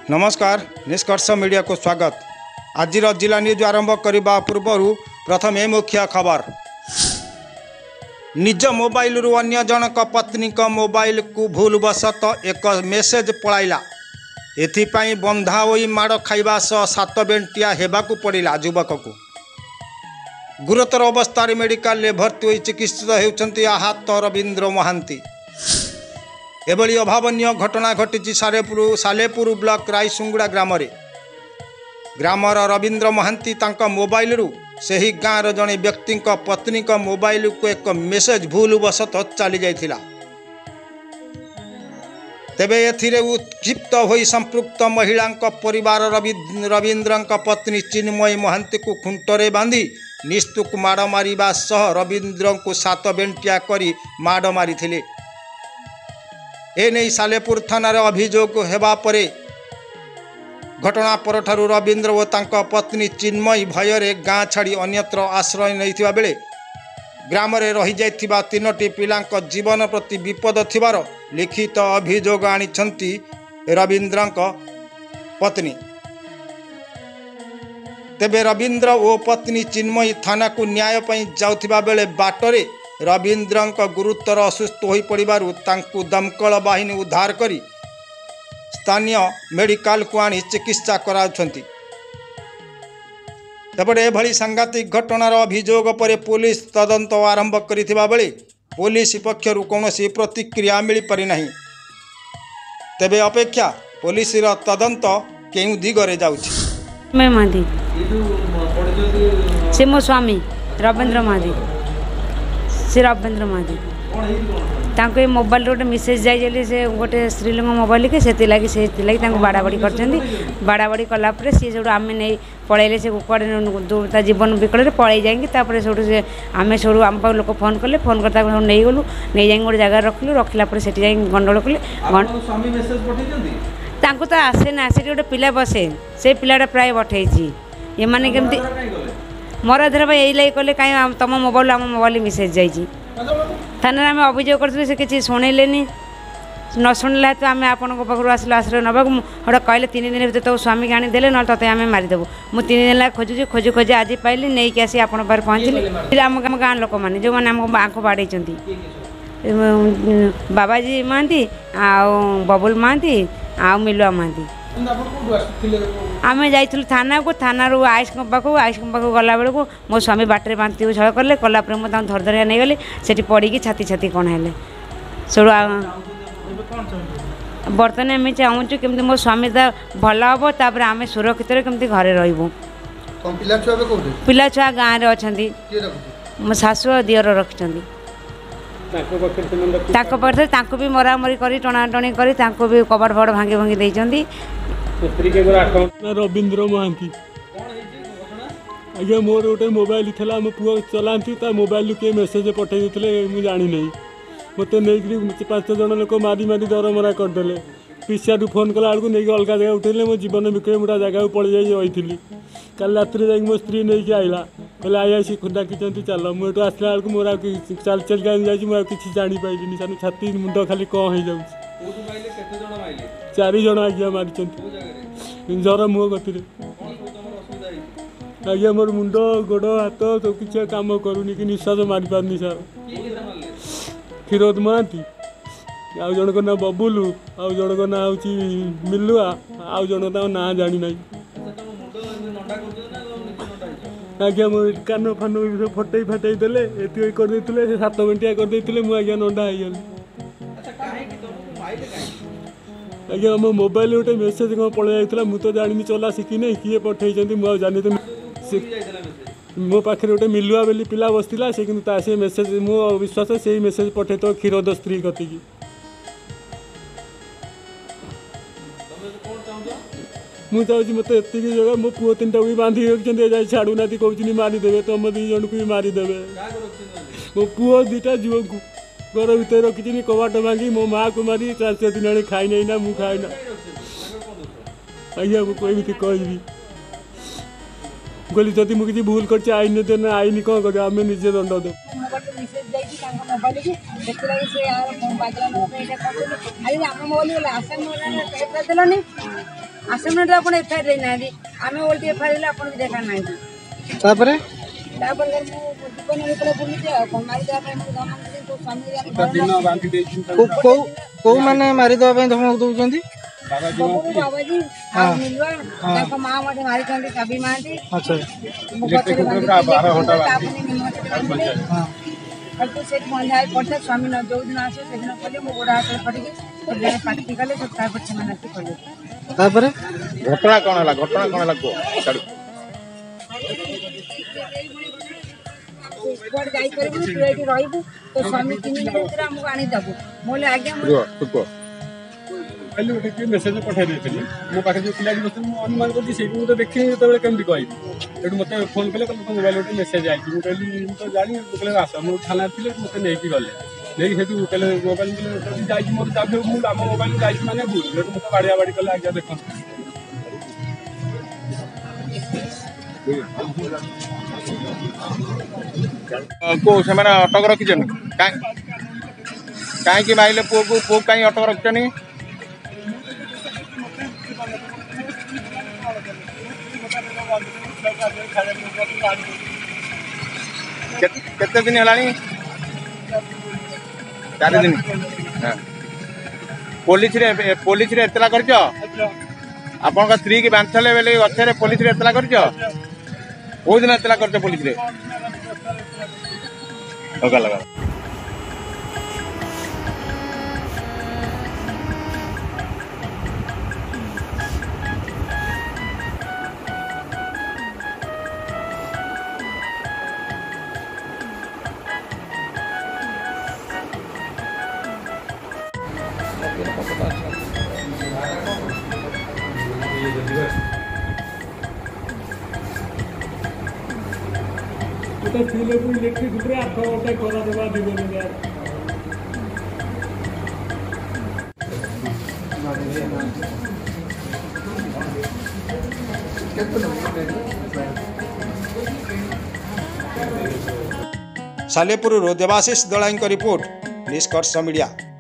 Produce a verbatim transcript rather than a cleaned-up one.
नमस्कार निष्कर्ष मीडिया को स्वागत। आज जिला न्यूज आरंभ करने पूर्व प्रथम मुख्य खबर। निज मोबाइल रु अन्य जनक पत्नी मोबाइल को भूलवशत एक मेसेज पलाइला। एथिपाई बंधा होई माड़ खाइबा सह सात बेंटिया हेबाकु पड़िला युवक को। गुरुतर अवस्था मेडिकल ले भर्ती होई चिकित्सित हेउछंती आहत रवींद्र महांती। एभली अभावनीय घटना घटी सालेपुर सालेपुर ब्लॉक रायसुंगुड़ा ग्राम रे। ग्रामर रवींद्र महांती तांका मोबाइल रु सही गाँव जड़े व्यक्ति पत्नी मोबाइल को एक मेसेज भूलवशत चली जाइथिला। तेबे एथिरे उत्क्षिप्त होई संपृक्त महिला परिवार रवींद्र पत्नी चिन्मयी महांती को खुंटरे बांधी निस्तुक माड़ मारिबा सह रवींद्र को सात बेंटिया करी माड़ मारिथिले। एने सालेपुर थाना अभियोग हेबा परे घटना परठारु रवींद्र और तांका पत्नी चिन्मयी भୟରେ गाँ छाड़ी अन्यत्र आश्रय नैथिबा बेले ग्राम रे रही जाइथिबा तीनोटी पिलांक जीवन प्रति विपद थिबार लिखित अभियोग आनिछंती रवींद्रंक पत्नी। तेबे रवींद्र और पत्नी चिन्मयी थाना को न्याय पई जाउथिबा बेले बाटरे रवींद्रंक गुरुतर असुस्थ हो पड़ू तांकु दमकल बाहिनी उद्धार करी स्थानीय मेडिकल को आनी चिकित्सा कराउछंती। तेपटे एभली सांघातिक घटनार अभियोग पर पुलिस तदंत आरंभ करिथिबा बेले पुलिस पक्षरु कौनसी प्रतिक्रिया मिल पारि नाही। तेबे अपेक्षा पुलिस रा तदंत केउ दिगरे जाउछि। मैं मादी से मो स्वामी रवींद्र मादी से रवींद्र मादी तांको मोबाइल गोटे मेसेज जाइए से गोटे स्त्रीलोक मोबाइल के से लगी से लगी बाड़ा बाड़ी कर बाड़ा बाड़ी कलापर सी सब आम नहीं पलैले से कुआड़े जीवन विकल पलि जाए से आम सब आम पाक लोक फोन कले फोन कर नहीं गलु नहीं जाए गोटे जगह रखलु रखला से गंडगोल कले तांको तो आसे ना से गोटे पिला बसे से पिलाटा प्राय पठे ये माने केमती मोर धर भाई यही कले कहीं तुम मोबाइल आम मोबाइल मेसेज जाइए थाना आम अभियोग कर से किसी शुणिले न शुणिला तो आम आपण पाखु आसलु आश्रय नवा गोटे कहले तीन दिन भर तो स्वामी आनी देले ना ते आम मारिदेबू मुझे तीन दिन खोजुची खोजी खोजी आज पाइली नहीं कि आसी आपण पाखे पहुँचली आम गाँ लोक मैंने जो मैंने आँख बाड़े बाबाजी महांती आउ बबुल महांती आउ मिलुआ महांती आम जाइलु थाना को थाना आईस पाखु आईस पाखु गला बेलू मो स्वामी बाटर बांति छल कले कलापर मुझे धर धरिया नहीं गली से पड़ी छाती छाती कौन है से बर्तमान आम चाहूँ केमती मो स्वामी भल हम तापर आम सुरक्षित कमी घरे रही पिला छुआ गाँव में अच्छा मो शाशु और दियर रखिंट पाखे भी मरामरी कर टणाटणी कर भी कबाड़ फबाड़ भांगी भांगी देती। रवींद्र महांती आज्ञा मोर गोटे मोबाइल था मो पुआ चलाती मोबाइल किए मेसेज पठे मुझे जानी नहीं मत नहीं पांच जन लोक मारी मारी दरमरा करदे पिसिआर फोन कला बेलू नहीं अलग जगह उठेले मो जीवन विक्रय मुझा जगह पड़ जाइली कल रात मो स्त्री नहीं आईला कहले आई आसी डाकी चल मुझे आसला बेलू मोर चल चल जाए किसी जापारे सान छाती मुंड खाली कौन हो चार जन आज्ञा मारी जर मुह गति आज्ञा मोर मुंड गोड़ हाथ सब किसी कम करूनी कि निश्वास मारी पारनी सर क्षीरोद महांती आउ जनक ना बबुलू आउ जनक ना हूँ मिलुआ आउ जन ना जानी ना आज्ञा मो कान फान फटे फाटे देले ये करदे सात मिनटिया करदे मुझे आज्ञा नंडा हो आज्ञा मो मोबाइल गोटे मेसेज कौन पलि जाता मुझे तो जानी चला शिखी नहीं किए पठे मुझे जानी तो मो पाखे गोटे मिलुआ बोली पिला बसला से कि से मेसेज मो विश्वास से मेसेज पठे तो क्षीरोद स्त्री कति मुझे चाहूँ मत एति जगह मो पुओ तीन टाक भी बांधिक रखिए जाए छाड़ूना कहते मारिदेवे तुम दी जन को भी मारिदेवे मो पुओ दुटा झील को घर भर रखी कबाट भांगी मो माँ को मारी चार चार दिन आने खाई नहीं ना मुझे खाए ना आज्ञा मुझे कहि कहली जदि मुझे भूल कर आईन देना आईन कौन कर आम निजे दंड दे आसमने अपन एफआईआर देना आम ओल्टी एफआईआर अपन भी देखा ना तापर तापर जीवन विकल बुलूचे मारी देवा को को माने मारी देवा ପାଇଁ ଧମକ ଦଉଛନ୍ତି बाबाजी आ मिलवा ताको मां मते मारी चंदी कभी मांदी अच्छा बारह घंटा आपने निमंत्रण हां अब तो सेट बंधाई पड़ता स्वामी न जो दिन आसे से दिन पहले मो गोड़ा हाथ पड़ के तो जने पार्टी कले सब काय पछ मानती कले तापर घटना कोन हला घटना कोन हला को छाड़ स्क्वाड जाई करबो तू एठी रहबो तो स्वामी तीन दिन भीतर हमको आनी दबो मोले आज्ञा रुको रुको पहले गोटे किए मेसेज पठाई देଥିଲି ମୋ ପାଖରେ ଯୋଉ ପିଲା ବସିଥିଲେ ମୁଁ ଅନୁମାନ କରୁଛି ସେଇଠୁ ମୁଁ ତ ଦେଖିନି ଯେତେବେଳେ କେମିତି କହିବି ସେଠୁ ମୋତେ ଫୋନ କଲେ କହିଲେ ତୋ ମୋବାଇଲ ଗୋଟେ ମେସେଜ ଆଇଛି ମୁଁ କହିଲି ମୁଁ ତ ଜାଣି ମୁଁ କହିଲେ ଆସ ମୁଁ ଥାନାରେ ଥିଲେ ମୋତେ ନେଇକି ଗଲେ ନେଇକି ସେଠୁ କହିଲେ ମୋବାଇଲ ଯାଇଛି ମୋର ଚାବି ମୁଁ ଆମ ମୋବାଇଲ ଯାଇଛି ମାନେ ଭୁଲ ସେଠୁ ମୋତେ ବାଡ଼ିଆ ବାଡ଼ି କଲେ ଆଜ୍ଞା ଦେଖନ୍ତୁ को ସେମାନେ ଅଟକ ରଖିଛନ୍ତି କାହିଁକି ମାଇଲେ ପୁଅକୁ ପୁଅ କାହିଁ ଅଟକ ରଖିଛନ୍ତି କେତେ ଦିନ ହେଲାଣି ଚାରି ଦିନ ପୋଲିସରେ ପୋଲିସରେ ଏତଲା କରିଛ ଆପଣଙ୍କ ସ୍ତ୍ରୀ କି ବାନ୍ଧିଥିଲେ ବେଲେ ଗଛରେ ପୋଲିସରେ ଏତଲା କରିଛ କୋଉ ଦିନ ଏତଲା କରିଛ ପୋଲିସରେ ଲଗା ଲଗା तो फिले को इलेक्ट्रिक ऊपर आठ घंटे करा देबा दिबे यार सालेपुर देवाशीष दलाईं रिपोर्ट निष्कर्ष मीडिया।